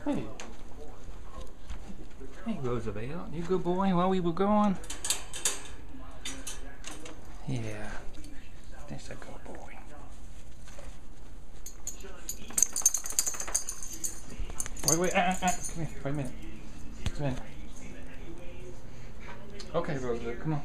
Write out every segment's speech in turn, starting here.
Hey. Hey, Roosevelt. You good boy while we were gone? Yeah. That's a good boy. Wait. Come here. Wait a minute. Just a minute. Okay, Roosevelt, come on.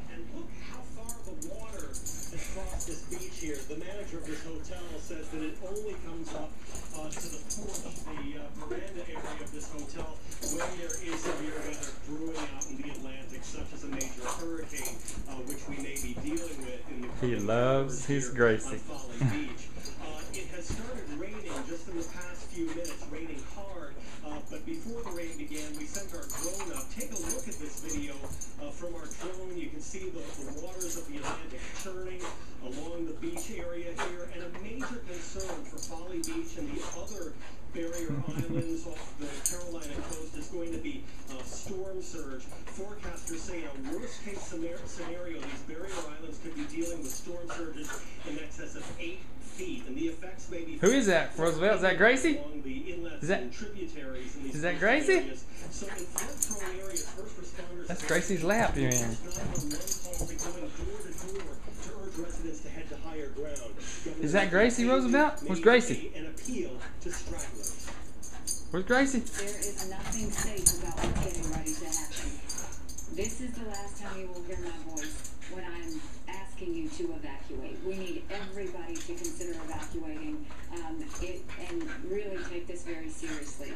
Across this beach here, the manager of this hotel says that it only comes up to the porch, the veranda area of this hotel, when there is severe weather brewing out in the Atlantic, such as a major hurricane, which we may be dealing with in the He loves his Gracie. Beach. It has started raining just in the past few minutes, raining hard, but before the rain began, we sent our drone up. Take a look at this video from our drone. You can see the waters of the Atlantic churning along the beach area here, and a major concern for Folly Beach and the other barrier islands off the Carolina coast is going to be storm surge. Forecasters say in a worst case scenario, these barrier islands could be dealing with storm surges in excess of 8 feet, and the effects may be. Who is that, Roosevelt? Is that Gracie? Is that Gracie? So in flood-prone areas, first responders. That's Gracie's lap you're in. Is that Gracie, Roosevelt? Where's Gracie? Where's Gracie? There is nothing safe about what's getting ready to happen. This is the last time you will hear my voice when I'm asking you to evacuate. We need everybody to consider evacuating and really take this very seriously.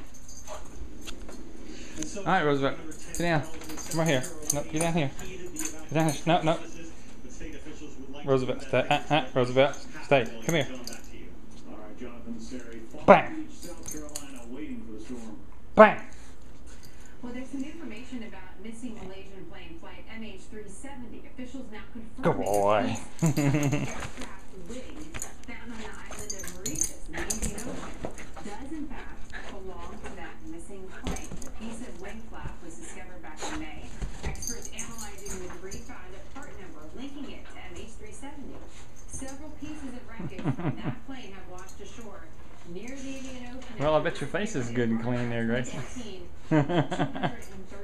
All right, Roosevelt, sit down. Come right here. No, get down here. Get down here. No. Roosevelt, stay. Roosevelt, stay. Come here. Bang. Bang. Well, there's some information about missing Malaysian plane flight MH370. Officials now confirm Good boy. aircraft wing found on the island of Mauritius in the Indian Ocean does in fact belong to that missing plane. The piece of wing flap was discovered back in May. Experts analyzing the debris found a part number linking it to MH370. Several pieces of wreckage from that plane have washed ashore near the Indian Ocean. Well, I bet your face is good and clean there, Gracie.